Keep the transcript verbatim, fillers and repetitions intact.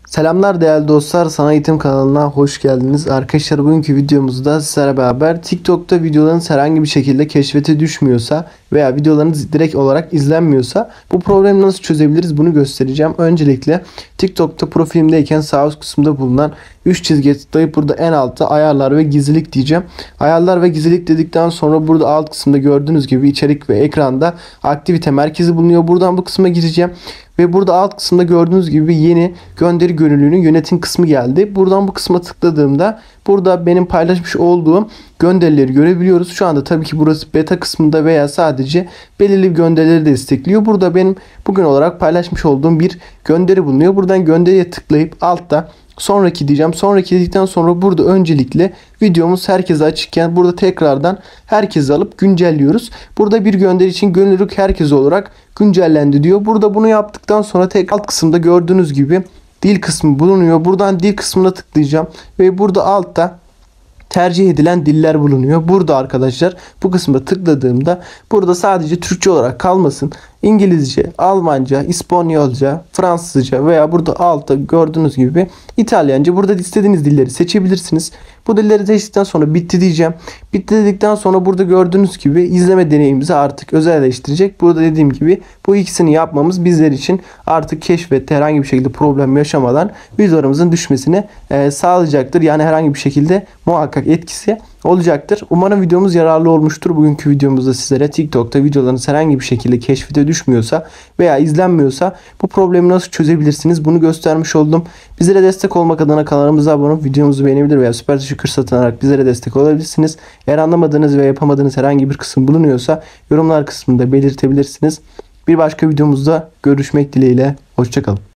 Selamlar değerli dostlar, Sana Eğitim kanalına hoş geldiniz. Arkadaşlar bugünkü videomuzda sizlerle beraber TikTok'ta videolarınız herhangi bir şekilde keşfete düşmüyorsa veya videolarınız direkt olarak izlenmiyorsa bu problemi nasıl çözebiliriz bunu göstereceğim. Öncelikle TikTok'ta profilimdeyken sağ üst kısımda bulunan üç çizgiye tıklayıp burada en altta ayarlar ve gizlilik diyeceğim. Ayarlar ve gizlilik dedikten sonra burada alt kısımda gördüğünüz gibi içerik ve ekranda aktivite merkezi bulunuyor. Buradan bu kısma gireceğim. Ve burada alt kısımda gördüğünüz gibi yeni gönderi gönüllülüğünün yönetim kısmı geldi. Buradan bu kısma tıkladığımda burada benim paylaşmış olduğum gönderileri görebiliyoruz. Şu anda tabii ki burası beta kısmında veya sadece belirli gönderileri destekliyor. Burada benim bugün olarak paylaşmış olduğum bir gönderi bulunuyor. Buradan gönderiye tıklayıp altta sonraki diyeceğim. Sonraki dedikten sonra burada öncelikle videomuz herkese açıkken burada tekrardan herkese alıp güncelliyoruz. Burada bir gönderi için gönüllülük herkese olarak güncellendi diyor. Burada bunu yaptıktan sonra tek alt kısımda gördüğünüz gibi dil kısmı bulunuyor. Buradan dil kısmına tıklayacağım ve burada altta tercih edilen diller bulunuyor. Burada arkadaşlar bu kısma tıkladığımda burada sadece Türkçe olarak kalmasın. İngilizce, Almanca, İspanyolca, Fransızca veya burada altta gördüğünüz gibi İtalyanca, burada istediğiniz dilleri seçebilirsiniz. Bu dilleri seçtikten sonra bitti diyeceğim. Bitti dedikten sonra burada gördüğünüz gibi izleme deneyimimizi artık özelleştirecek. Burada dediğim gibi bu ikisini yapmamız bizler için artık keşfette herhangi bir şekilde problem yaşamadan videolarımızın düşmesini e, sağlayacaktır. Yani herhangi bir şekilde muhakkak etkisi olacaktır. Umarım videomuz yararlı olmuştur. Bugünkü videomuzda sizlere TikTok'ta videolarınız herhangi bir şekilde keşfete düşmüyorsa veya izlenmiyorsa bu problemi nasıl çözebilirsiniz bunu göstermiş oldum. Bizlere destek olmak adına kanalımıza abone olup videomuzu beğenebilir veya süper teşekkür satın alarak bizlere destek olabilirsiniz. Eğer anlamadığınız veya yapamadığınız herhangi bir kısım bulunuyorsa yorumlar kısmında belirtebilirsiniz. Bir başka videomuzda görüşmek dileğiyle. Hoşça kalın.